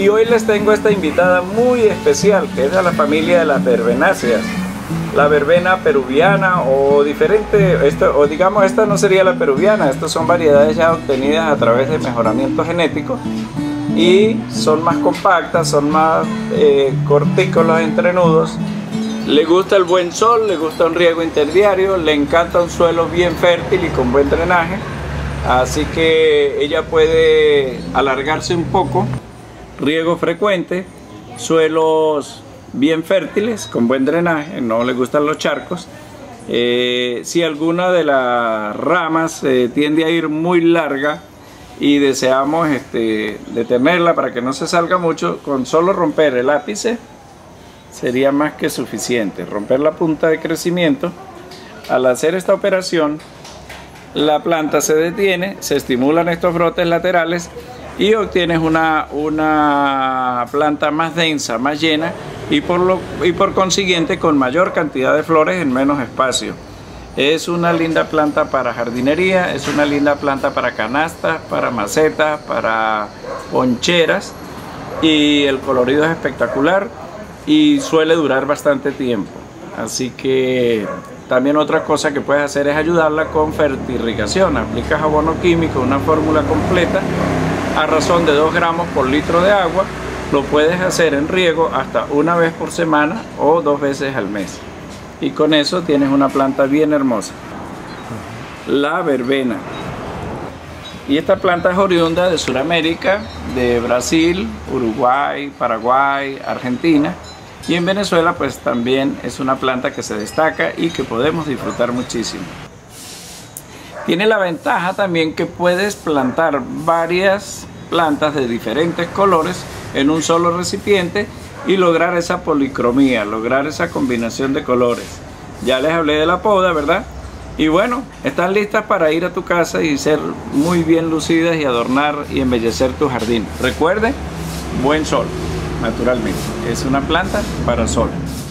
Y hoy les tengo esta invitada muy especial, que es de la familia de las verbenáceas. La verbena peruviana o diferente, o digamos esta no sería la peruviana, estas son variedades ya obtenidas a través de mejoramiento genético y son más compactas, son más corticos los entrenudos. Le gusta el buen sol, le gusta un riego interdiario, le encanta un suelo bien fértil y con buen drenaje, así que ella puede alargarse un poco, riego frecuente, suelos bien fértiles, con buen drenaje, no le gustan los charcos. Si alguna de las ramas tiende a ir muy larga y deseamos detenerla para que no se salga mucho, con solo romper el ápice sería más que suficiente. Romper la punta de crecimiento. Al hacer esta operación, la planta se detiene, se estimulan estos brotes laterales y obtienes una planta más densa, más llena y por consiguiente con mayor cantidad de flores en menos espacio. Es una linda planta para jardinería, es una linda planta para canastas, para macetas, para poncheras, y el colorido es espectacular y suele durar bastante tiempo. Así que también otra cosa que puedes hacer es ayudarla con fertirrigación. Aplicas abono químico, una fórmula completa a razón de 2 gramos por litro de agua. Lo puedes hacer en riego hasta una vez por semana o 2 veces al mes. Y con eso tienes una planta bien hermosa. La verbena. Y esta planta es oriunda de Sudamérica, de Brasil, Uruguay, Paraguay, Argentina. Y en Venezuela pues también es una planta que se destaca y que podemos disfrutar muchísimo. Tiene la ventaja también que puedes plantar varias plantas de diferentes colores en un solo recipiente y lograr esa policromía, lograr esa combinación de colores. Ya les hablé de la poda, ¿verdad? Y bueno, están listas para ir a tu casa y ser muy bien lucidas y adornar y embellecer tu jardín. Recuerde, buen sol, naturalmente. Es una planta para sol.